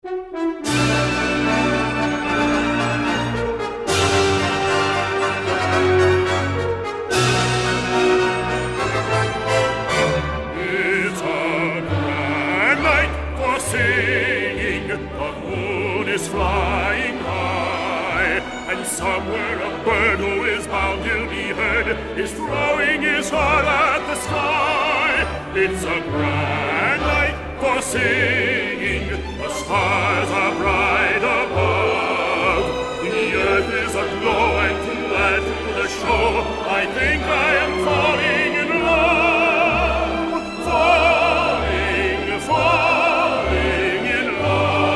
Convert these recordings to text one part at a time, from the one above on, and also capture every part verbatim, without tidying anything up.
Flying high, and somewhere a bird who is bound to be heard is throwing his heart at the sky. It's a grand night for singing, the stars are bright above, the earth is aglow, and to add to the show, I think I am falling in love, falling, falling in love.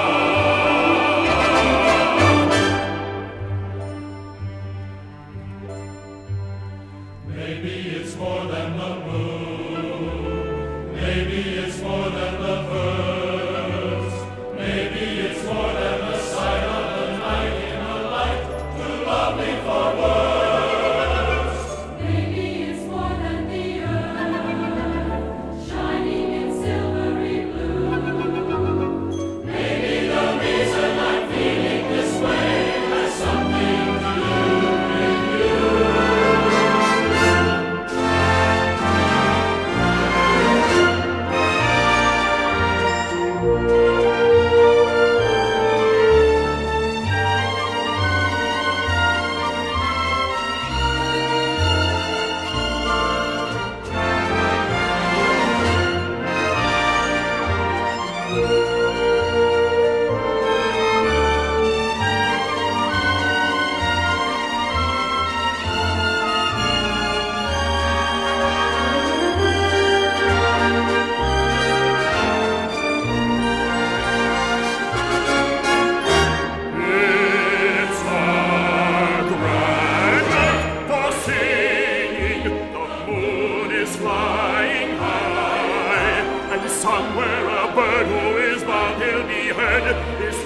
Maybe it's more than the moon. Maybe it's more than the birds. Maybe it's more than the sight of the night in a light too lovely for words. Maybe it's more than the earth shining in silvery blue. Maybe the reason I'm feeling this way has something to do with you. Flying high, and somewhere a bird who is bound to be heard is